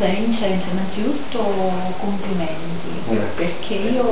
Vincenzo, innanzitutto complimenti, perché io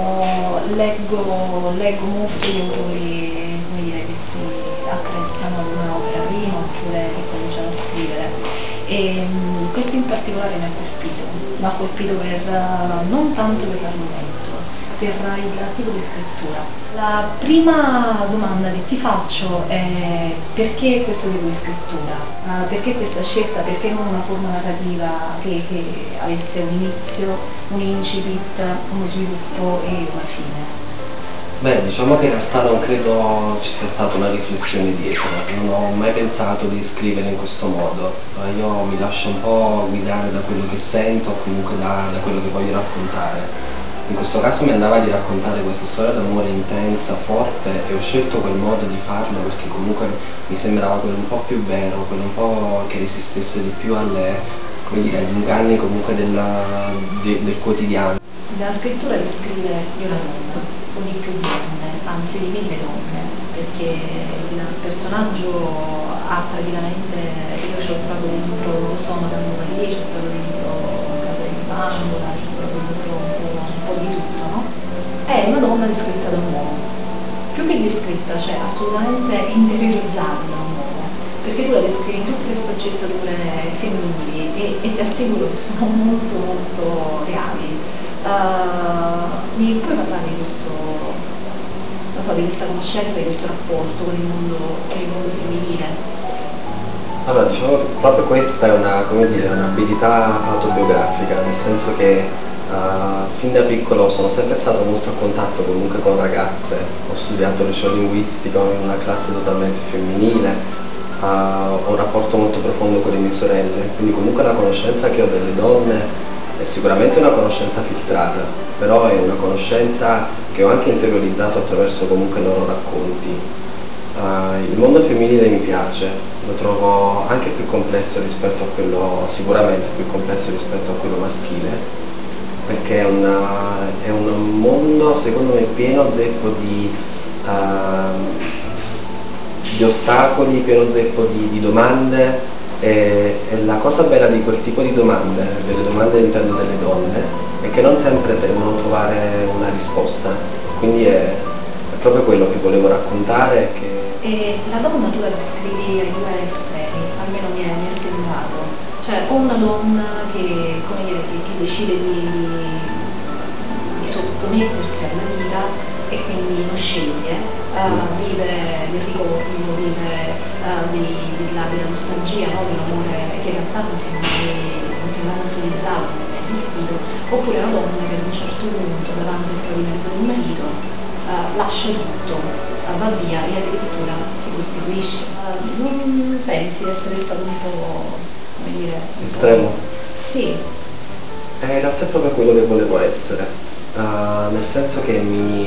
leggo molto gli autori, come dire, che si apprestano ad un'opera prima oppure che cominciano a scrivere. E questo in particolare mi ha colpito non tanto per l'argomento, per il tipo di scrittura. La prima domanda che ti faccio è: perché questo tipo di scrittura? Perché questa scelta? Perché non una forma narrativa che avesse un inizio, un incipit, uno sviluppo e una fine? Beh, diciamo che in realtà non credo ci sia stata una riflessione dietro, non ho mai pensato di scrivere in questo modo. Io mi lascio un po' guidare da quello che sento o comunque da quello che voglio raccontare. In questo caso mi andava di raccontare questa storia d'amore intensa, forte, e ho scelto quel modo di farlo perché comunque mi sembrava quello un po' più vero, quello un po' che resistesse di più come dire, agli inganni comunque del quotidiano. La scrittura descrive di una donna, o di più donne, anzi di mille donne, perché il personaggio ha praticamente, io ci ho trovato dentro, sono da Maria, ci ho trovato dentro Casa di Bambola, ci ho trovato dentro un po' di tutto, no? È una donna descritta da un uomo, più che descritta, cioè assolutamente interiorizzata da un uomo, perché tu la descrivi in tutte le sfaccettature femminili e ti assicuro che sono molto molto reali. Mi puoi parlare di questo, non so, di questa conoscenza, di questo rapporto con il mondo femminile? Allora, diciamo che proprio questa è una, come dire, un'abilità autobiografica, nel senso che fin da piccolo sono sempre stato molto a contatto comunque con ragazze, ho studiato liceo linguistico in una classe totalmente femminile, ho un rapporto molto profondo con le mie sorelle, quindi comunque la conoscenza che ho delle donne è sicuramente una conoscenza filtrata, però è una conoscenza che ho anche interiorizzato attraverso comunque i loro racconti. Il mondo femminile mi piace, lo trovo anche più complesso rispetto a quello, sicuramente più complesso rispetto a quello maschile, perché è un mondo secondo me pieno zeppo di ostacoli, pieno zeppo di domande. E la cosa bella di quel tipo di domande, delle domande all'interno delle donne, è che non sempre devono trovare una risposta, quindi è proprio quello che volevo raccontare. E la donna tu la descrivi ai due estremi, almeno mi è sembrato, cioè o una donna che, come dire, che decide di sottomettersi alla vita e quindi non sceglie, vive del ricordo, vive della nostalgia, no? Di un amore che in realtà non si è mai utilizzato, non è mai esistito, oppure una donna che ad un certo punto davanti al tradimento del marito lascia tutto, va via e addirittura si costituisce. Non pensi di essere stato un po', come dire, estremo? Sì. In realtà è proprio quello che volevo essere, nel senso che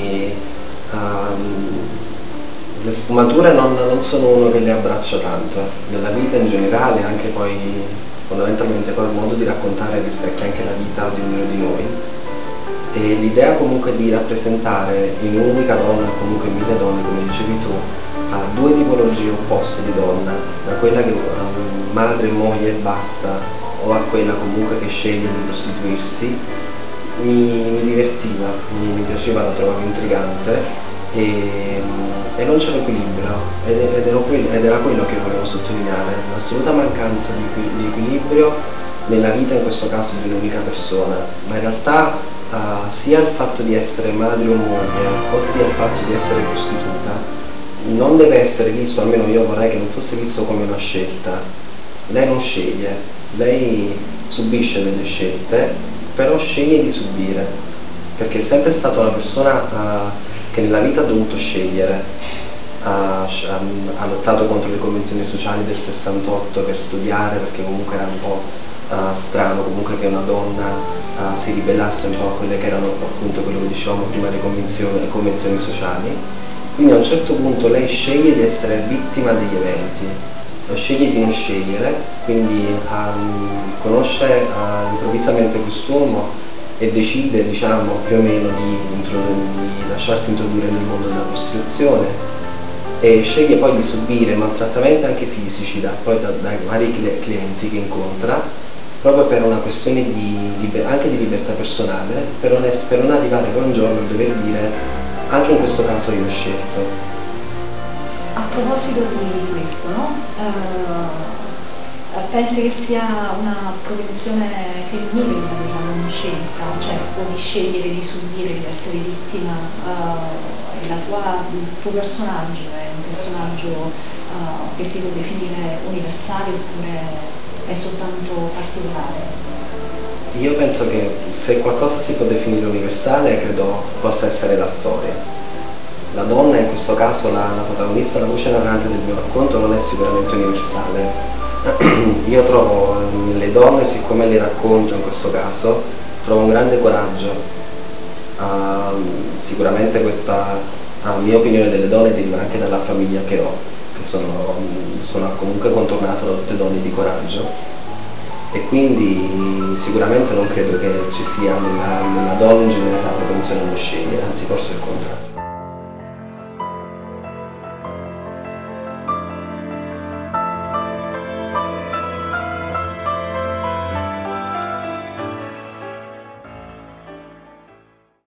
le sfumature non sono uno che le abbraccia tanto, nella vita in generale, anche poi fondamentalmente poi il modo di raccontare rispecchia anche la vita di ognuno di noi, e l'idea comunque di rappresentare in un'unica donna, comunque in mille donne come dicevi tu, due tipologie opposte di donna, da quella che madre, moglie e basta, o a quella comunque che sceglie di prostituirsi, mi divertiva, mi piaceva, la trovavo intrigante e non c'era equilibrio ed era quello che volevo sottolineare, l'assoluta mancanza di equilibrio nella vita, in questo caso di un'unica persona, ma in realtà sia il fatto di essere madre o moglie o sia il fatto di essere prostituta non deve essere visto, almeno io vorrei che non fosse visto come una scelta. Lei non sceglie, lei subisce delle scelte, però sceglie di subire, perché è sempre stata una persona che nella vita ha dovuto scegliere, ha lottato contro le convenzioni sociali del 68 per studiare, perché comunque era un po' strano comunque che una donna si ribellasse un po' a quelle che erano appunto quello che dicevamo prima, le convenzioni sociali. Quindi a un certo punto lei sceglie di essere vittima degli eventi, sceglie di non scegliere, quindi conosce improvvisamente quest'uomo e decide, diciamo, più o meno di lasciarsi introdurre nel mondo della prostituzione e sceglie poi di subire maltrattamenti anche fisici dai vari clienti che incontra, proprio per una questione anche di libertà personale, per non arrivare poi un giorno a dover dire anche in questo caso io ho scelto. A proposito di questo, no? Pensi che sia una propensione femminile quella non scelta, cioè puoi scegliere di subire, di essere vittima, e il tuo personaggio è un personaggio che si può definire universale oppure è soltanto particolare? Io penso che se qualcosa si può definire universale, credo possa essere la storia. La donna, in questo caso la protagonista, la voce narrante del mio racconto, non è sicuramente universale. Io trovo nelle donne, siccome le racconto in questo caso, trovo un grande coraggio. Sicuramente questa mia opinione delle donne deriva anche dalla famiglia che ho, che sono comunque contornato da tutte donne di coraggio, e quindi sicuramente non credo che ci sia nella donna in generale la propensione a non scegliere, anzi forse il contrario.